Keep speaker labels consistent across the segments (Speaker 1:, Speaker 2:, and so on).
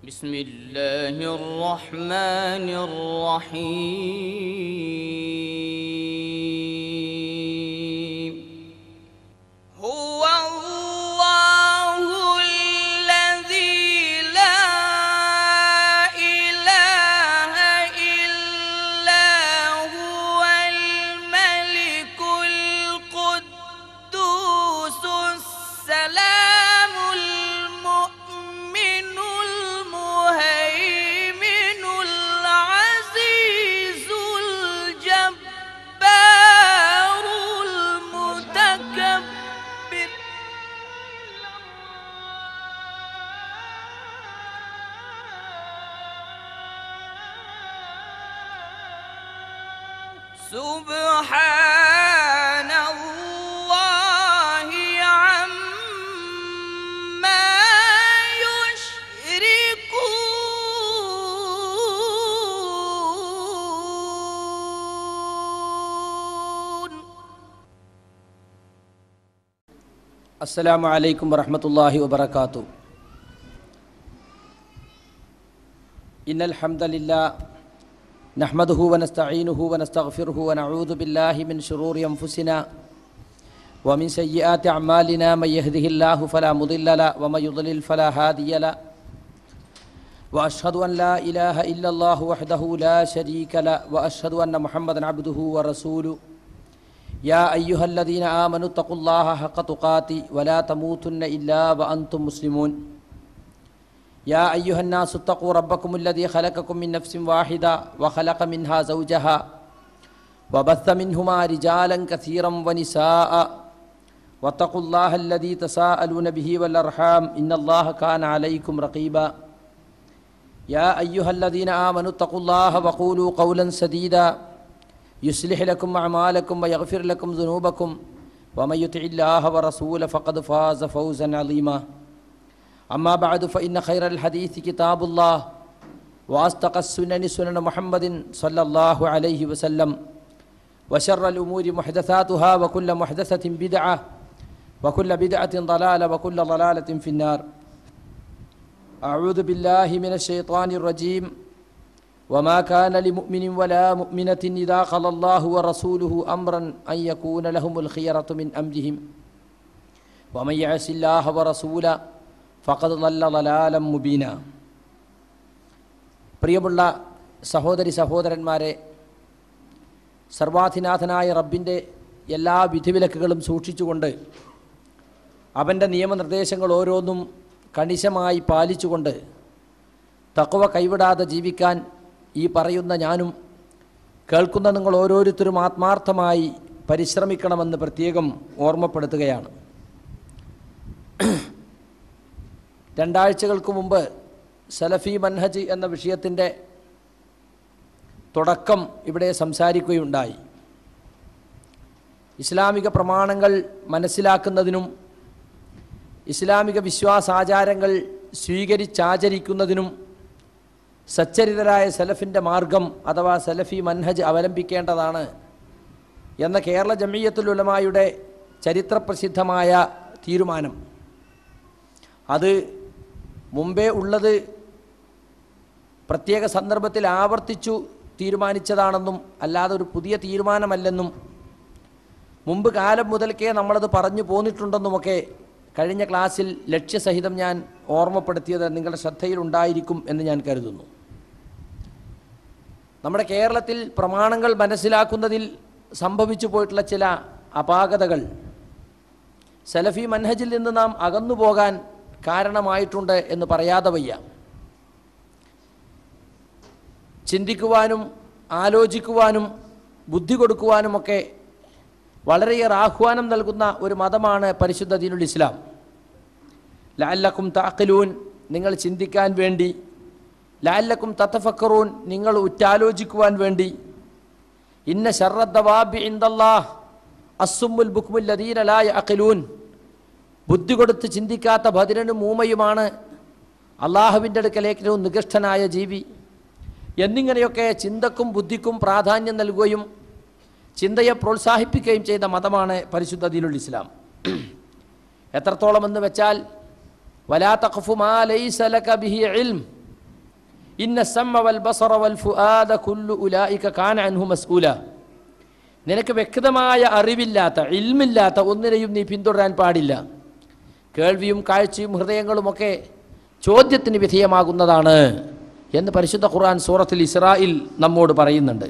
Speaker 1: بسم الله الرحمن الرحيم هو الله الذي لا إله إلا هو الملك القدوس السلام المؤمن المهيمن العزيز الجبار المتكبر سبحان الله عما يشركون.
Speaker 2: السلام عليكم ورحمة الله وبركاته. إن الحمد لله نحمده ونستعينه ونستغفره ونعوذ بالله من شرور أنفسنا ومن سيئات أعمالنا من يهده الله فلا مضل له ومن يضلل فلا هادي له وأشهد أن لا إله إلا الله وحده لا شريك له وأشهد أن محمدا عبده ورسوله. يا أيها الذين آمنوا اتقوا الله حق تقاته ولا تموتن إلا وأنتم مسلمون. يا أيها الناس اتقوا ربكم الذي خلقكم من نفس واحدة وخلق منها زوجها وبث منهما رجالا كثيرا ونساء واتقوا الله الذي تساءلون به والأرحام إن الله كان عليكم رقيبا. يا أيها الذين آمنوا اتقوا الله وقولوا قولا سديدا يصلح لكم أعمالكم ويغفر لكم ذنوبكم ومن يطع الله ورسوله فقد فاز فوزا عظيما. أما بعد فإن خير الحديث كتاب الله وأصدق السنن سنن محمد صلى الله عليه وسلم وشر الأمور محدثاتها وكل محدثة بدعة وكل بدعة ضلالة وكل ضلالة في النار. أعوذ بالله من الشيطان الرجيم. وما كان لمؤمن ولا مؤمنة إذا قضى الله ورسوله أمرا أن يكون لهم الخيرة من أمرهم ومن يعص الله ورسوله ഫഖദ് ളല്ല ളലാലം മുബീന. പ്രിയമുള്ള സഹോദരി സഹോദരന്മാരെ, സർവാധിനാഥനായ റബ്ബിൻ്റെ എല്ലാ വിധിവിലക്കുകളും സൂക്ഷിച്ചുകൊണ്ട് അവൻ്റെ നിയമനിർദ്ദേശങ്ങൾ ഓരോന്നും കണിശമായി പാലിച്ചുകൊണ്ട് തഖ്വ കൈവിടാതെ ജീവിക്കാൻ ഈ പറയുന്ന ഞാനും കേൾക്കുന്ന നിങ്ങൾ ഓരോരുത്തരും ആത്മാർത്ഥമായി പരിശ്രമിക്കണമെന്ന് പ്രത്യേകം ഓർമ്മപ്പെടുത്തുകയാണ്. 2 ആഴ്ചകൾക്ക് മുമ്പ് സലഫി മൻഹജ് എന്ന വിഷയത്തിൻ്റെ തുടക്കം ഇവിടെ സംസാരിക്കുകയുണ്ടായി. ഇസ്ലാമിക പ്രമാണങ്ങൾ മനസ്സിലാക്കുന്നതിനും ഇസ്ലാമിക വിശ്വാസാചാരങ്ങൾ സ്വീകരിച്ചാചരിക്കുന്നതിനും സച്ചരിതരായ സലഫിൻ്റെ മാർഗം അഥവാ സലഫി മൻഹജ് അവലംബിക്കേണ്ടതാണ് എന്ന കേരള ജംഇയ്യത്തുൽ ഉലമായുടെ ചരിത്രപ്രസിദ്ധമായ തീരുമാനം. അത് മുമ്പേ ഉള്ളത് പ്രത്യേക സന്ദർഭത്തിൽ ആവർത്തിച്ചു തീരുമാനിച്ചതാണെന്നും അല്ലാതെ ഒരു പുതിയ തീരുമാനമല്ലെന്നും മുമ്പ് കാലം മുതൽക്കേ നമ്മളത് പറഞ്ഞു പോന്നിട്ടുണ്ടെന്നുമൊക്കെ കഴിഞ്ഞ ക്ലാസ്സിൽ ലക്ഷ്യസഹിതം ഞാൻ ഓർമ്മപ്പെടുത്തിയത് നിങ്ങളുടെ ശ്രദ്ധയിലുണ്ടായിരിക്കും എന്ന് ഞാൻ കരുതുന്നു. നമ്മുടെ കേരളത്തിൽ പ്രമാണങ്ങൾ മനസ്സിലാക്കുന്നതിൽ സംഭവിച്ചു പോയിട്ടുള്ള ചില അപാകതകൾ സലഫി മൻഹജിൽ നിന്ന് നാം അകന്നു പോകാൻ കാരണമായിട്ടുണ്ട് എന്ന് പറയാതെ വയ്യ. ചിന്തിക്കുവാനും ആലോചിക്കുവാനും ബുദ്ധി കൊടുക്കുവാനുമൊക്കെ വളരെയേറെ ആഹ്വാനം നൽകുന്ന ഒരു മതമാണ് പരിശുദ്ധ ദീനുൽ ഇസ്ലാം. ലഅല്ലക്കും തഅഖിലൂൻ, നിങ്ങൾ ചിന്തിക്കാൻ വേണ്ടി. ലഅല്ലക്കും തതഫക്കറൂൻ, നിങ്ങൾ ഉറ്റാലോചിക്കുവാൻ വേണ്ടി. ഇന്ന ശർറദ്ദവാബി ഇൻദല്ലാഹ് അസ്സുമ്മുൽ ബുക്മുൽ ലദീന ലാ യഅഖിലൂൻ, ബുദ്ധി കൊടുത്ത് ചിന്തിക്കാത്ത ബധിരനും മൂമയുമാണ് അള്ളാഹുവിൻ്റെ അടുക്കൽ ഏറ്റവും നികൃഷ്ടനായ ജീവി എന്നിങ്ങനെയൊക്കെ ചിന്തക്കും ബുദ്ധിക്കും പ്രാധാന്യം നൽകുകയും ചിന്തയെ പ്രോത്സാഹിപ്പിക്കുകയും ചെയ്ത മതമാണ് പരിശുദ്ധ ദീനുൽ ഇസ്ലാം. എത്രത്തോളം എന്ന് വെച്ചാൽ വലാ തഖഫു മാ ലൈസ ലക ബിഹി ഇൽം, ഇന്ന സമഅ വൽ ബസറ വൽ ഫുആദ കുല്ലു ഉലൈക കാന അൻഹു മസ്ഊല. നിനക്ക് വ്യക്തമായ അറിവില്ലാത്ത ഇൽമില്ലാത്ത ഒന്നിനെയും നീ പിന്തുടരാൻ പാടില്ല. കേൾവിയും കാഴ്ചയും ഹൃദയങ്ങളുമൊക്കെ ചോദ്യത്തിന് വിധേയമാകുന്നതാണ് എന്ന് പരിശുദ്ധ ഖുർആൻ സൂറത്തുൽ ഇസ്രായിൽ നമ്മോട് പറയുന്നുണ്ട്.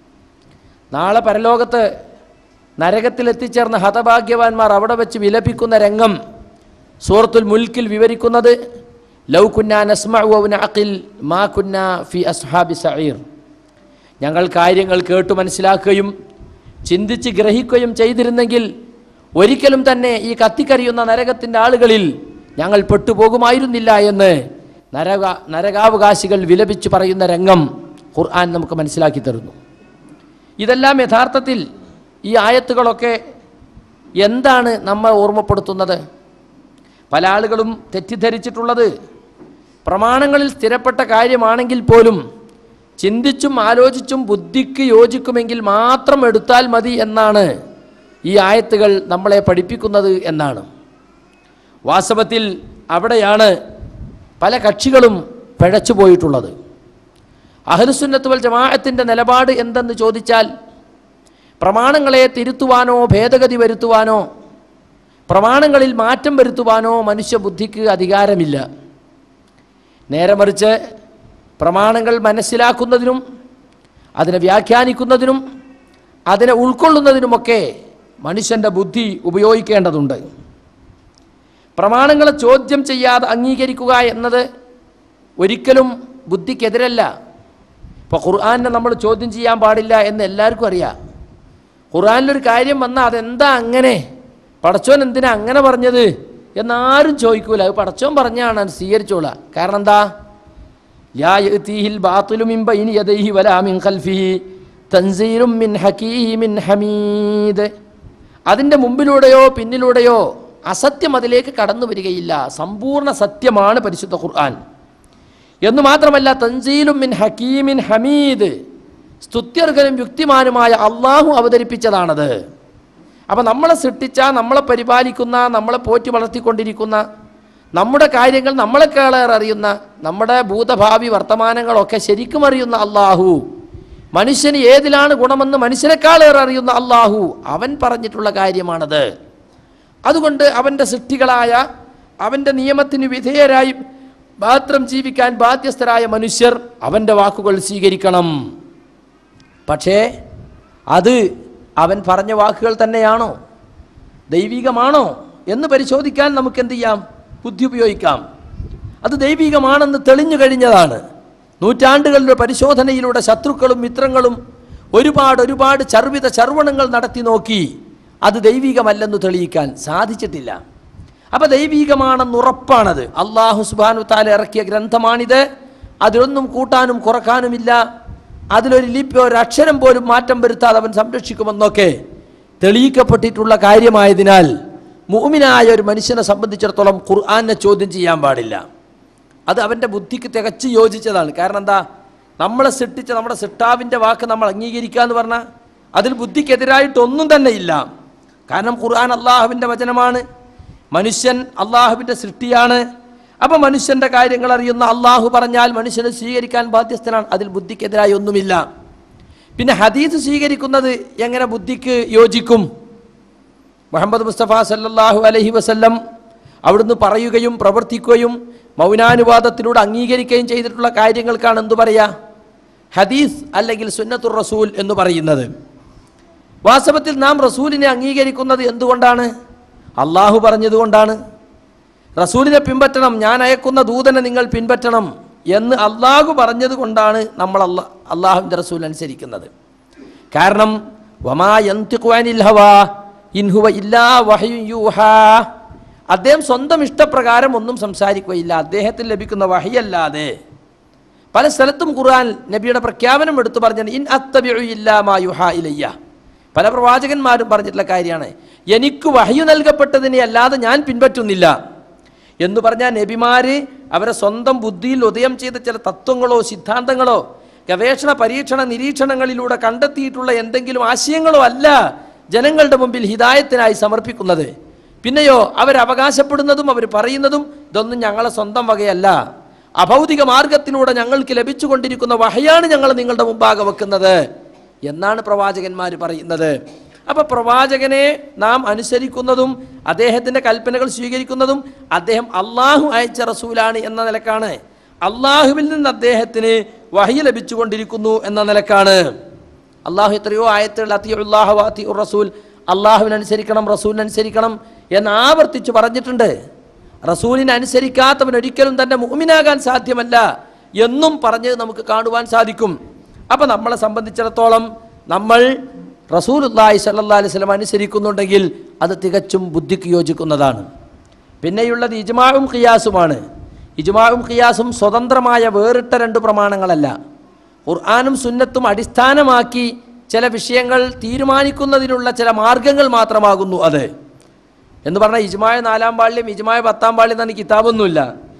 Speaker 2: നാളെ പരലോകത്ത് നരകത്തിലെത്തിച്ചേർന്ന ഹതഭാഗ്യവാന്മാർ അവിടെ വെച്ച് വിലപിക്കുന്ന രംഗം സൂറത്തുൽ മുൽക്കിൽ വിവരിക്കുന്നത് ലൗ കുന്നാ നസ്മഉ വ നഅഖിൽ മാ കുന്നാ ഫി അസ്ഹാബി സഈർ. ഞങ്ങൾ കാര്യങ്ങൾ കേട്ടു മനസ്സിലാക്കുകയും ചിന്തിച്ച് ഗ്രഹിക്കുകയും ചെയ്തിരുന്നെങ്കിൽ ഒരിക്കലും തന്നെ ഈ കത്തിക്കരിയുന്ന നരകത്തിൻ്റെ ആളുകളിൽ ഞങ്ങൾ പെട്ടുപോകുമായിരുന്നില്ല എന്ന് നരകാവകാശികൾ വിലപിച്ചു പറയുന്ന രംഗം ഖുർആൻ നമുക്ക് മനസ്സിലാക്കി തരുന്നു. ഇതെല്ലാം യഥാർത്ഥത്തിൽ ഈ ആയത്തുകളൊക്കെ എന്താണ് നമ്മെ ഓർമ്മപ്പെടുത്തുന്നത്? പല ആളുകളും തെറ്റിദ്ധരിച്ചിട്ടുള്ളത് പ്രമാണങ്ങളിൽ സ്ഥിരപ്പെട്ട കാര്യമാണെങ്കിൽ പോലും ചിന്തിച്ചും ആലോചിച്ചും ബുദ്ധിക്ക് യോജിക്കുമെങ്കിൽ മാത്രം എടുത്താൽ മതി എന്നാണ് ഈ ആയത്തുകൾ നമ്മളെ പഠിപ്പിക്കുന്നത് എന്നാണ്. വാസ്തവത്തിൽ അവിടെയാണ് പല കക്ഷികളും പിഴച്ചു പോയിട്ടുള്ളത്. അഹ്ലുസുന്നത്ത് വൽ ജമാഅത്തിൻ്റെ നിലപാട് എന്തെന്ന് ചോദിച്ചാൽ പ്രമാണങ്ങളെ തിരുത്തുവാനോ ഭേദഗതി വരുത്തുവാനോ പ്രമാണങ്ങളിൽ മാറ്റം വരുത്തുവാനോ മനുഷ്യബുദ്ധിക്ക് അധികാരമില്ല. നേരെ മറിച്ച് പ്രമാണങ്ങൾ മനസ്സിലാക്കുന്നതിനും അതിനെ വ്യാഖ്യാനിക്കുന്നതിനും അതിനെ ഉൾക്കൊള്ളുന്നതിനുമൊക്കെ മനുഷ്യൻ്റെ ബുദ്ധി ഉപയോഗിക്കേണ്ടതുണ്ട്. പ്രമാണങ്ങളെ ചോദ്യം ചെയ്യാതെ അംഗീകരിക്കുക എന്നത് ഒരിക്കലും ബുദ്ധിക്കെതിരല്ല. ഇപ്പോൾ ഖുർആനെ നമ്മൾ ചോദ്യം ചെയ്യാൻ പാടില്ല എന്ന് എല്ലാവർക്കും അറിയാം. ഖുർആനിലൊരു കാര്യം വന്നാൽ അതെന്താ അങ്ങനെ, പടച്ചോൻ എന്തിനാ അങ്ങനെ പറഞ്ഞത് എന്നാരും ചോദിക്കൂല. അത് പടച്ചോൻ പറഞ്ഞാണ് അത് സ്വീകരിച്ചോളാം. കാരണം എന്താ? ലാ യഅ്തീഹിൽ ബാത്തിലു മിൻ ബൈനി യദൈഹി വലാ മിൻ ഖൽഫിഹി തൻസീലും മിൻ ഹകീമിൻ ഹമീദ്. അതിൻ്റെ മുമ്പിലൂടെയോ പിന്നിലൂടെയോ അസത്യം അതിലേക്ക് കടന്നു വരികയില്ല. സമ്പൂർണ്ണ സത്യമാണ് പരിശുദ്ധ ഖുർആൻ എന്ന് മാത്രമല്ല തൻസീലും മിൻ ഹകീമിൻ ഹമീദ്, സ്തുത്യർഹനും യുക്തിമാനുമായ അള്ളാഹു അവതരിപ്പിച്ചതാണത്. അപ്പം നമ്മളെ സൃഷ്ടിച്ച, നമ്മളെ പരിപാലിക്കുന്ന, നമ്മളെ പോറ്റി വളർത്തിക്കൊണ്ടിരിക്കുന്ന, നമ്മുടെ കാര്യങ്ങൾ നമ്മളെക്കാളേറെ അറിയുന്ന, നമ്മുടെ ഭൂതഭാവി വർത്തമാനങ്ങളൊക്കെ ശരിക്കും അറിയുന്ന അള്ളാഹു, മനുഷ്യന് ഏതിലാണ് ഗുണമെന്ന് മനുഷ്യനേക്കാളേറെ അറിയുന്ന അള്ളാഹു, അവൻ പറഞ്ഞിട്ടുള്ള കാര്യമാണത്. അതുകൊണ്ട് അവൻ്റെ സൃഷ്ടികളായ, അവൻ്റെ നിയമത്തിന് വിധേയരായി മാത്രം ജീവിക്കാൻ ബാധ്യസ്ഥരായ മനുഷ്യർ അവൻ്റെ വാക്കുകൾ സ്വീകരിക്കണം. പക്ഷേ അത് അവൻ പറഞ്ഞ വാക്കുകൾ തന്നെയാണോ, ദൈവികമാണോ എന്ന് പരിശോധിക്കാൻ നമുക്ക് എന്ത് ചെയ്യാം? ബുദ്ധി ഉപയോഗിക്കാം. അത് ദൈവികമാണെന്ന് തെളിഞ്ഞു കഴിഞ്ഞതാണ്. നൂറ്റാണ്ടുകളുടെ പരിശോധനയിലൂടെ ശത്രുക്കളും മിത്രങ്ങളും ഒരുപാട് ചർവണങ്ങൾ നടത്തി നോക്കി. അത് ദൈവികമല്ലെന്ന് തെളിയിക്കാൻ സാധിച്ചിട്ടില്ല. അപ്പോൾ ദൈവികമാണെന്ന് ഉറപ്പാണത്. അള്ളാഹു സുബ്ഹാനഹു തആല ഇറക്കിയ ഗ്രന്ഥമാണിത്. അതിലൊന്നും കൂട്ടാനും കുറക്കാനുമില്ല. അതിലൊരു ലിപി, ഒരു അക്ഷരം പോലും മാറ്റം വരുത്താതെ അവൻ സംരക്ഷിക്കുമെന്നൊക്കെ തെളിയിക്കപ്പെട്ടിട്ടുള്ള കാര്യമായതിനാൽ മുഅ്മിനായ ഒരു മനുഷ്യനെ സംബന്ധിച്ചിടത്തോളം ഖുർആനെ ചോദ്യം ചെയ്യാൻ പാടില്ല. അത് അവൻ്റെ ബുദ്ധിക്ക് തികച്ച് യോജിച്ചതാണ്. കാരണം എന്താ? നമ്മളെ സൃഷ്ടിച്ച നമ്മുടെ സൃഷ്ടാവിൻ്റെ വാക്ക് നമ്മൾ അംഗീകരിക്കുക എന്ന് പറഞ്ഞാൽ അതിൽ ബുദ്ധിക്കെതിരായിട്ടൊന്നും തന്നെ ഇല്ല. കാരണം ഖുർആൻ അള്ളാഹുവിൻ്റെ വചനമാണ്, മനുഷ്യൻ അള്ളാഹുവിൻ്റെ സൃഷ്ടിയാണ്. അപ്പോൾ മനുഷ്യൻ്റെ കാര്യങ്ങൾ അറിയുന്ന അള്ളാഹു പറഞ്ഞാൽ മനുഷ്യനെ സ്വീകരിക്കാൻ ബാധ്യസ്ഥനാണ്. അതിൽ ബുദ്ധിക്കെതിരായി ഒന്നുമില്ല. പിന്നെ ഹദീസ് സ്വീകരിക്കുന്നത് എങ്ങനെ ബുദ്ധിക്ക് യോജിക്കും? മുഹമ്മദ് മുസ്തഫ സല്ലല്ലാഹു അലൈഹി വസല്ലം അവിടുന്ന് പറയുകയും പ്രവർത്തിക്കുകയും മൗനാനുവാദത്തിലൂടെ അംഗീകരിക്കുകയും ചെയ്തിട്ടുള്ള കാര്യങ്ങൾക്കാണ് എന്തു പറയുക? ഹദീസ് അല്ലെങ്കിൽ സുന്നത്തുർ റസൂൽ എന്ന് പറയുന്നത്. വാസ്തവത്തിൽ നാം റസൂലിനെ അംഗീകരിക്കുന്നത് എന്തുകൊണ്ടാണ്? അള്ളാഹു പറഞ്ഞതുകൊണ്ടാണ്. റസൂലിനെ പിൻപറ്റണം, ഞാൻ അയക്കുന്ന ദൂതനെ നിങ്ങൾ പിൻപറ്റണം എന്ന് അള്ളാഹു പറഞ്ഞത് കൊണ്ടാണ് നമ്മൾ അള്ളാഹുവിൻ്റെ റസൂൽ അനുസരിക്കുന്നത്. കാരണം വമാ യന്തിഖു അനിൽ ഹവാ ഇൻ ഹുവ ഇല്ലാ വഹ്യുൻ യൂഹാ, അദ്ദേഹം സ്വന്തം ഇഷ്ടപ്രകാരം ഒന്നും സംസാരിക്കുകയില്ല, അദ്ദേഹത്തിന് ലഭിക്കുന്ന വഹ്യല്ലാതെ. പല സ്ഥലത്തും ഖുർആൻ നബിയുടെ പ്രഖ്യാപനം എടുത്തു പറഞ്ഞാണ് ഇൻ അത്തബിഉ ഇല്ലാ മാ യുഹാ ഇലയ്യ. പല പ്രവാചകന്മാരും പറഞ്ഞിട്ടുള്ള കാര്യമാണ്, എനിക്ക് വഹ്യു നൽകപ്പെട്ടതിനെ അല്ലാതെ ഞാൻ പിൻപറ്റുന്നില്ല എന്ന് പറഞ്ഞാൽ നബിമാര് അവരെ സ്വന്തം ബുദ്ധിയിൽ ഉദയം ചെയ്ത ചില തത്വങ്ങളോ സിദ്ധാന്തങ്ങളോ ഗവേഷണ പരീക്ഷണ നിരീക്ഷണങ്ങളിലൂടെ കണ്ടെത്തിയിട്ടുള്ള എന്തെങ്കിലും ആശയങ്ങളോ അല്ല ജനങ്ങളുടെ മുമ്പിൽ ഹിദായത്തിനായി സമർപ്പിക്കുന്നത്. പിന്നെയോ അവരവകാശപ്പെടുന്നതും അവർ പറയുന്നതും ഇതൊന്നും ഞങ്ങളെ സ്വന്തം വകയല്ല, അഭൗതിക മാർഗത്തിലൂടെ ഞങ്ങൾക്ക് ലഭിച്ചുകൊണ്ടിരിക്കുന്ന വഹയാണ് ഞങ്ങൾ നിങ്ങളുടെ മുമ്പാകെ വെക്കുന്നത് എന്നാണ് പ്രവാചകന്മാർ പറയുന്നത്. അപ്പോൾ പ്രവാചകനെ നാം അനുസരിക്കുന്നതും അദ്ദേഹത്തിൻ്റെ കൽപ്പനകൾ സ്വീകരിക്കുന്നതും അദ്ദേഹം അള്ളാഹു അയച്ച റസൂലാണ് എന്ന നിലക്കാണ്. അള്ളാഹുവിൽ നിന്ന് അദ്ദേഹത്തിന് വഹി ലഭിച്ചുകൊണ്ടിരിക്കുന്നു എന്ന നിലക്കാണ്. അള്ളാഹു എത്രയോ ആയത്തുകൾ അത്തിഉല്ലാഹ വ അത്തിഉർ റസൂൽ, അള്ളാഹുവിനനുസരിക്കണം റസൂലിനനുസരിക്കണം എന്ന് ആവർത്തിച്ച് പറഞ്ഞിട്ടുണ്ട്. റസൂലിനെ അനുസരിക്കാത്തവൻ ഒരിക്കലും തൻ്റെ മുഅ്മിനാകാൻ സാധ്യമല്ല എന്നും പറഞ്ഞത് നമുക്ക് കാണുവാൻ സാധിക്കും. അപ്പം നമ്മളെ സംബന്ധിച്ചിടത്തോളം നമ്മൾ റസൂലുള്ളാഹി സ്വല്ലല്ലാഹു അലൈഹി വസല്ലം അനുസരിക്കുന്നുണ്ടെങ്കിൽ അത് തികച്ചും ബുദ്ധിക്ക് യോജിക്കുന്നതാണ്. പിന്നെയുള്ളത് ഇജ്മാഉം ഖിയാസുമാണ്. ഇജ്മാഉം ഖിയാസും സ്വതന്ത്രമായ വേറിട്ട രണ്ട് പ്രമാണങ്ങളല്ല. ഖുർആനും സുന്നത്തും അടിസ്ഥാനമാക്കി ചില വിഷയങ്ങൾ തീരുമാനിക്കുന്നതിനുള്ള ചില മാർഗങ്ങൾ മാത്രമാകുന്നു അത്. എന്ന് പറഞ്ഞാൽ ഇജ്മാ 4-ാം പാളിലും ഇജ്മാ 10-ാം പാളിലും തന്നെ കിതാബൊന്നുമില്ല.